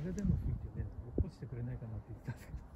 風でも吹いてね、落っこちてくれないかなって言ってたんですけど。